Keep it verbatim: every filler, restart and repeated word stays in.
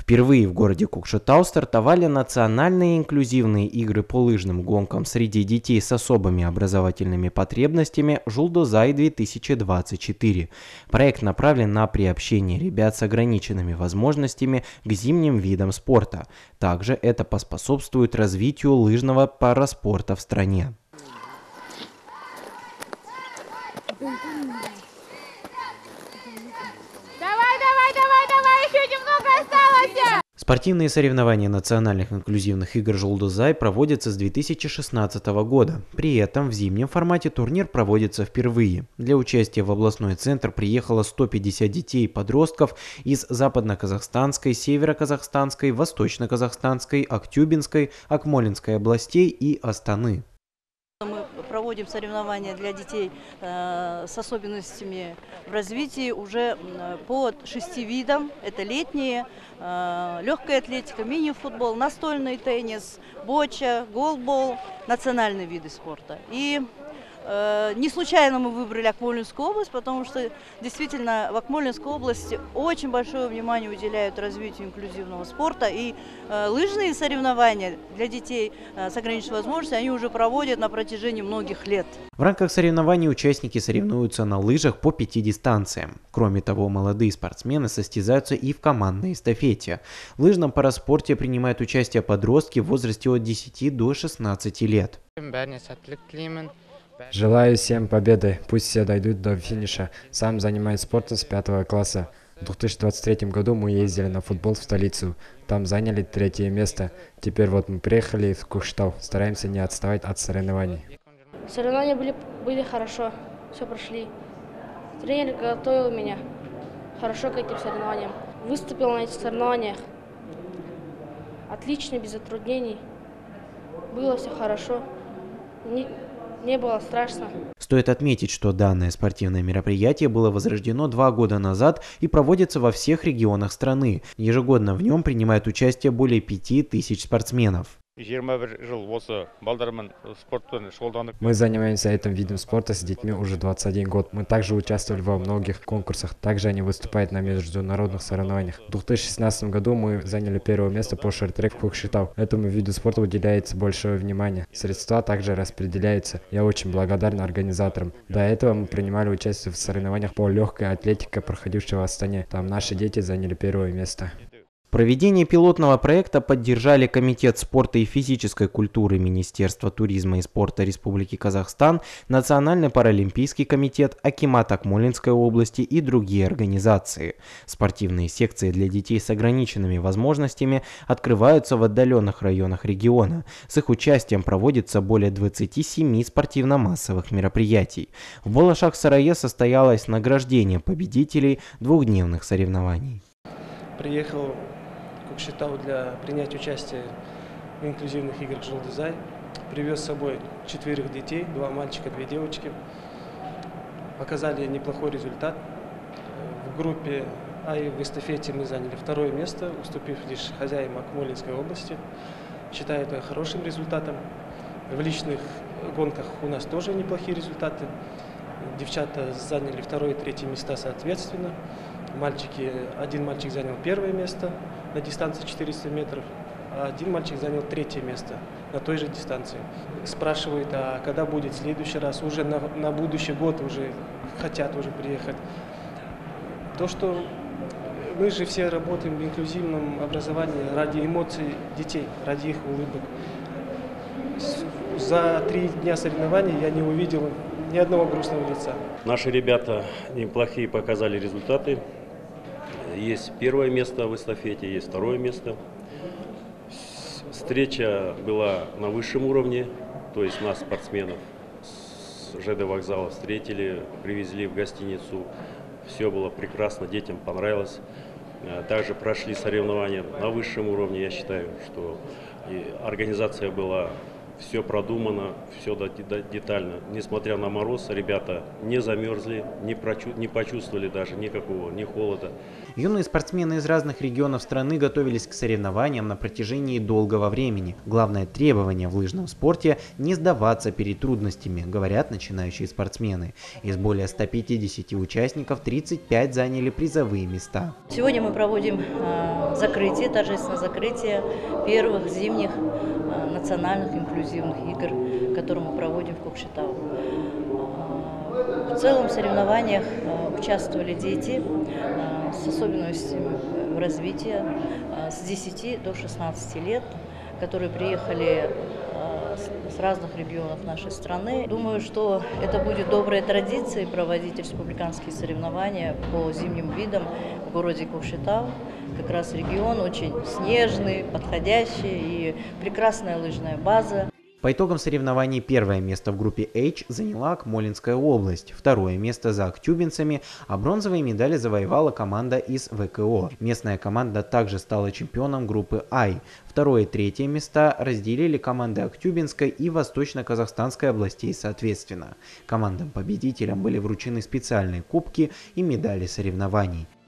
Впервые в городе Кокшетау стартовали национальные инклюзивные игры по лыжным гонкам среди детей с особыми образовательными потребностями «Жулдозай-две тысячи двадцать четыре». Проект направлен на приобщение ребят с ограниченными возможностями к зимним видам спорта. Также это поспособствует развитию лыжного параспорта в стране. Давай, давай, давай, давай, еще немного осталось! Спортивные соревнования национальных инклюзивных игр «Жулдозай» проводятся с две тысячи шестнадцатого года. При этом в зимнем формате турнир проводится впервые. Для участия в областной центр приехало сто пятьдесят детей и подростков из Западно-Казахстанской, Северо-Казахстанской, Восточно-Казахстанской, Актюбинской, Акмолинской областей и Астаны. Мы проводим соревнования для детей э, с особенностями в развитии уже по шести видам. Это летние, э, легкая атлетика, мини-футбол, настольный теннис, боча, голбол, национальные виды спорта. И э, не случайно мы выбрали Акмолинскую область, потому что действительно в Акмолинской области очень большое внимание уделяют развитию инклюзивного спорта. И э, лыжные соревнования для детей э, с ограниченными возможностями они уже проводят на протяжении многих лет. В рамках соревнований участники соревнуются на лыжах по пяти дистанциям. Кроме того, молодые спортсмены состязаются и в командной эстафете. В лыжном параспорте принимают участие подростки в возрасте от десяти до шестнадцати лет. Желаю всем победы, пусть все дойдут до финиша. Сам занимаюсь спортом с пятого класса. В две тысячи двадцать третьем году мы ездили на футбол в столицу. Там заняли третье место. Теперь вот мы приехали в Кокшетау. Стараемся не отставать от соревнований. Соревнования были, были хорошо, все прошли. Тренер готовил меня хорошо к этим соревнованиям. Выступил на этих соревнованиях. Отлично, без затруднений. Было все хорошо. Не, не было страшно. Стоит отметить, что данное спортивное мероприятие было возрождено два года назад и проводится во всех регионах страны. Ежегодно в нем принимают участие более пяти тысяч спортсменов. Мы занимаемся этим видом спорта с детьми уже двадцать один год. Мы также участвовали во многих конкурсах. Также они выступают на международных соревнованиях. В две тысячи шестнадцатом году мы заняли первое место по шорт-трек в Кокшетау. Этому виду спорта уделяется большое внимание. Средства также распределяются. Я очень благодарен организаторам. До этого мы принимали участие в соревнованиях по легкой атлетике, проходившего в Астане. Там наши дети заняли первое место. Проведение пилотного проекта поддержали Комитет спорта и физической культуры Министерства туризма и спорта Республики Казахстан, Национальный паралимпийский комитет, акимат Акмолинской области и другие организации. Спортивные секции для детей с ограниченными возможностями открываются в отдаленных районах региона. С их участием проводится более двадцати семи спортивно-массовых мероприятий. В Балашах-Сарае состоялось награждение победителей двухдневных соревнований. Приехал в Кокшетау для принять участие в инклюзивных играх «Жулдозай». Привез с собой четверых детей, два мальчика, две девочки. Показали неплохой результат. В группе А и в эстафете мы заняли второе место, уступив лишь хозяевам Акмолинской области. Считаю это хорошим результатом. В личных гонках у нас тоже неплохие результаты. Девчата заняли второе и третье места соответственно. Мальчики, один мальчик занял первое место на дистанции четыреста метров, а один мальчик занял третье место на той же дистанции. Спрашивают, а когда будет в следующий раз? Уже на, на будущий год уже хотят уже приехать. То, что мы же все работаем в инклюзивном образовании ради эмоций детей, ради их улыбок. За три дня соревнований я не увидел ни одного грустного лица. Наши ребята неплохие показали результаты. Есть первое место в эстафете, есть второе место. Встреча была на высшем уровне, то есть нас, спортсменов, с ЖД вокзала встретили, привезли в гостиницу. Все было прекрасно, детям понравилось. Также прошли соревнования на высшем уровне. Я считаю, что организация была все продумано, все детально. Несмотря на мороз, ребята не замерзли, не, прочу, не почувствовали даже никакого, ни холода. Юные спортсмены из разных регионов страны готовились к соревнованиям на протяжении долгого времени. Главное требование в лыжном спорте – не сдаваться перед трудностями, говорят начинающие спортсмены. Из более ста пятидесяти участников тридцать пять заняли призовые места. Сегодня мы проводим э, закрытие, торжественное закрытие первых зимних э, национальных инклюзивных игр, которые мы проводим в Кокшетау. В целом в соревнованиях э, участвовали дети э, с особенностями в развитии э, с десяти до шестнадцати лет, которые приехали э, с, с разных регионов нашей страны. Думаю, что это будет доброй традицией проводить республиканские соревнования по зимним видам в городе Кокшетау. Как раз регион очень снежный, подходящий и прекрасная лыжная база. По итогам соревнований первое место в группе H заняла Акмолинская область, второе место за актюбинцами, а бронзовые медали завоевала команда из ВКО. Местная команда также стала чемпионом группы I. Второе и третье места разделили команды Актюбинской и Восточно-Казахстанской областей соответственно. Командам-победителям были вручены специальные кубки и медали соревнований.